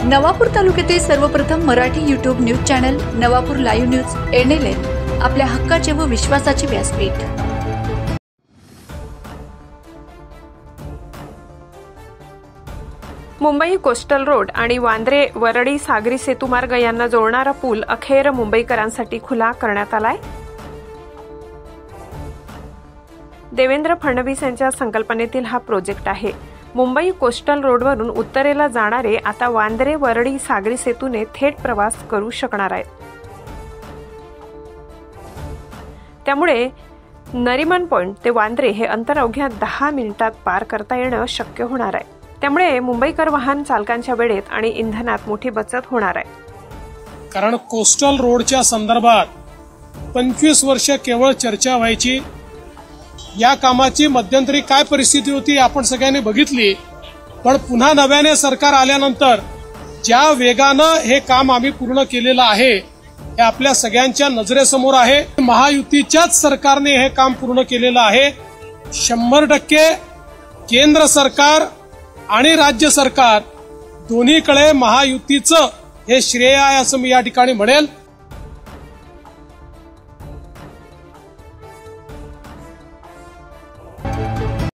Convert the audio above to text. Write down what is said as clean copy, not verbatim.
नवापूर तालुक्यातील सर्वप्रथम Marathi YouTube news channel Navapur live news NLN आपल्या हक्काचे व विश्वासाचे व्यासपीठ। मुंबई कोस्टल रोड आणि वांद्रे वरळी सागरी सेतुमार्ग यांना जोडणारा पूल अखेर मुंबईकरांसाठी खुला करण्यात आलाय। देवेंद्र फडणवीस यांच्या संकल्पनेतील हा प्रोजेक्ट आहे। मुंबई कोस्टल रोडवरून उत्तरेला जाणारे आता वांद्रे वरळी सागरी सेतूने थेट प्रवास करू शकणार आहेत। त्यामुळे नरिमन पॉइंट ते वांद्रे हे अंतर अवघ्या 10 मिनिटात पार करता येणं शक्य होणार आहे। त्यामुळे मुंबईकर वाहन चालकांच्या वेळेत आणि इंधनात मोठी बचत होणार आहे। कारण कोस्टल रोडच्या संदर्भात 25 वर्ष केवळ चर्चा व्हायची। या कामाची मध्यंतरी काय परिस्थिती होती आपण सगळ्यांनी बघितली, पण पुन्हा नव्याने सरकार आल्यानंतर ज्या वेगानं हे काम आम्ही पूर्ण केलेलं आहे हे आपल्या सगळ्यांच्या नजरेसमोर आहे। महायुतीच्याच सरकारने हे काम पूर्ण केलेलं आहे। 100% केंद्र सरकार आणि राज्य सरकार दोन्हीकडे महायुतीचं हे श्रेय आहे असं मी या ठिकाणी म्हणेल।